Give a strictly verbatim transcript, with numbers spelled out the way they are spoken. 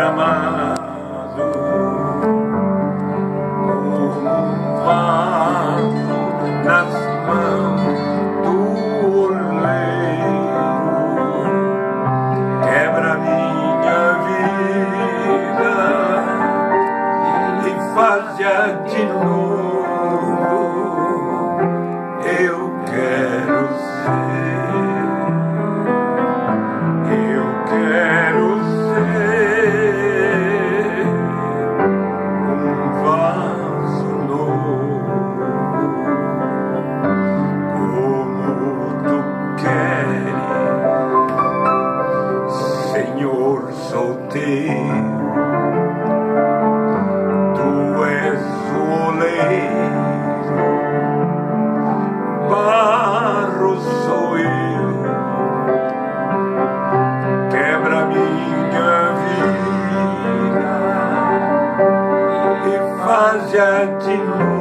derramado como um vaso nas mãos do oleiro. Quebra minha vida e faz-a de novo. Eu quero ser, eu quero ser um vaso novo, como tu queres, Senhor. Sou teu, tu és o oleiro, barro sou eu. Quebra minha vida e faz-a de novo.